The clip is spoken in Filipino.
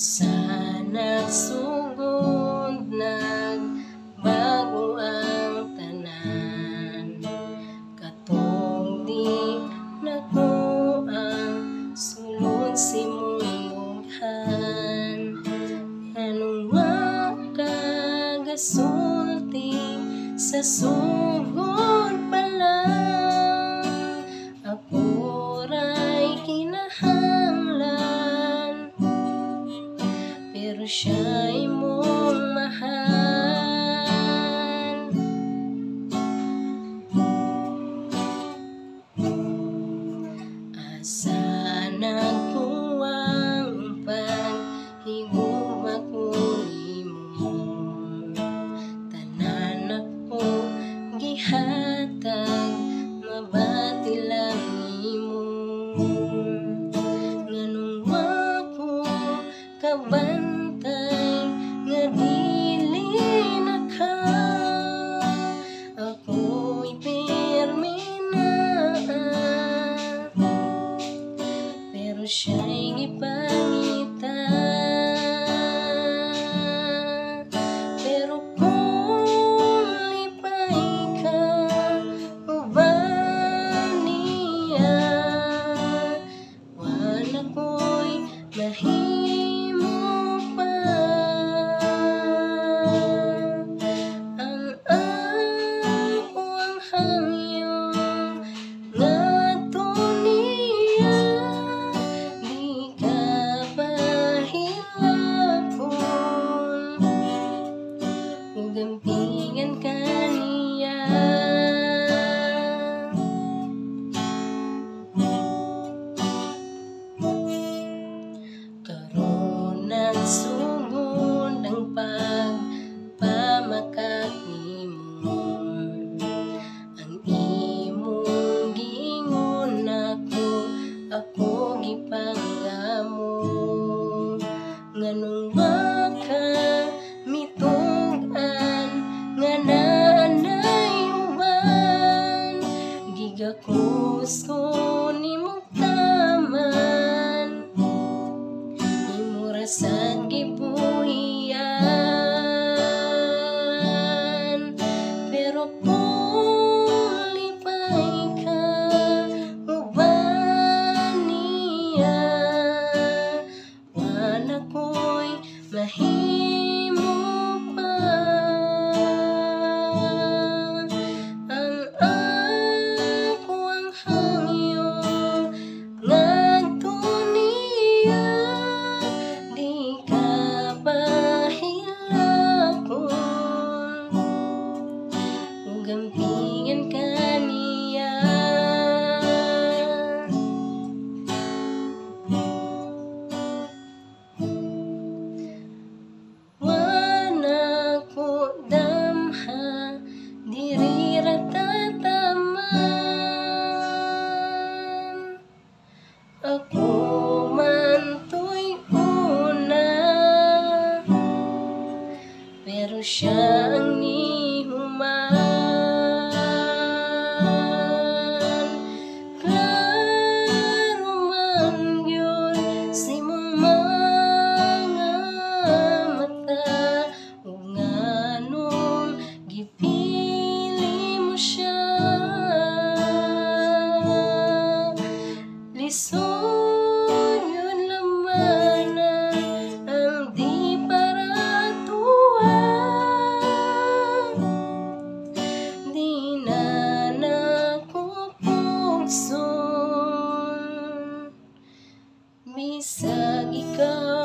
Sa nagsugod nagbago ang tanan, katong di nako ang sulod si munghan. Anong makagasulti sa sugod pa lang, ako ra'y kinahanglan, pero siya'y mong mahal. Asa nagkuwang paghigugma ko nimo, tanan ako gihatag mabati lang nimo. Nganong ako kabantay nga dili na ka, ako'y pirmi na, pero siya'y gipangita. Pero kung lipay ka uban niya, wala ko'y mahimo pa. Ang ako ang hangyo ngadto niya, di ka pahilakon, ug gampingan ka niya. Karon nagsugod ang pagpamakak nimo, ang imong giingon ako gipanggamo. Nganong maka mitugan nga nanay uban, gigakus ko nimong taman, imurasan gibuhian. Pero kung lipay ka uban niya, wala ko'y mahimo pa. Ang ako ang hangyo ngadto niya, di ka pahilakon, ug gampingan ka niya. Wala ko damha diri ra tataman, ako man to'y una, pero siya ang nihuman. Klaro man yun si mong mga mata, ug nganong gipili mo siya. Lisod yun laman ang di para tuwa, di na nakupugson, bisag ikaw